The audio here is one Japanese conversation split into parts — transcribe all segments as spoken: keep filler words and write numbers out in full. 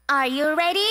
Are you ready?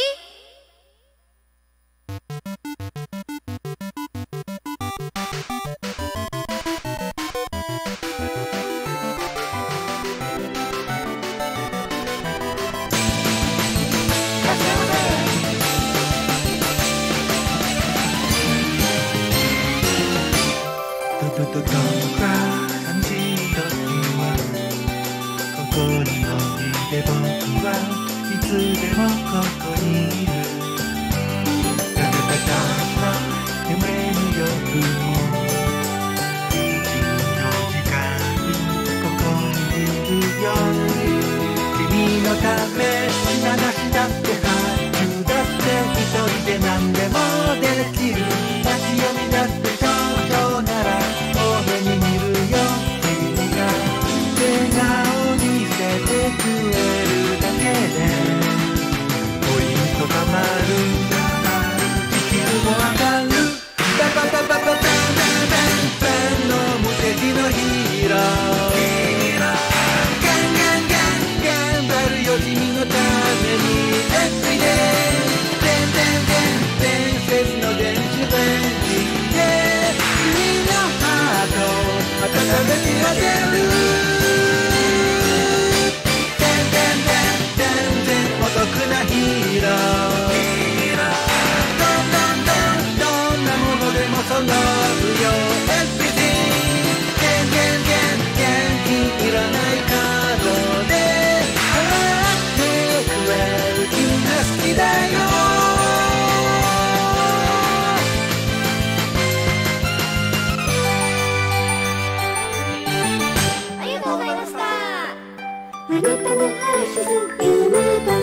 ととと感じときはここにおいで僕はいつでもここにいるたたたた夢によくもじゅうよじかんここにいるよ君のため品出しだって発注だって一人で何でもできる立ち読みだって少々ならあなたのハーシス夢ば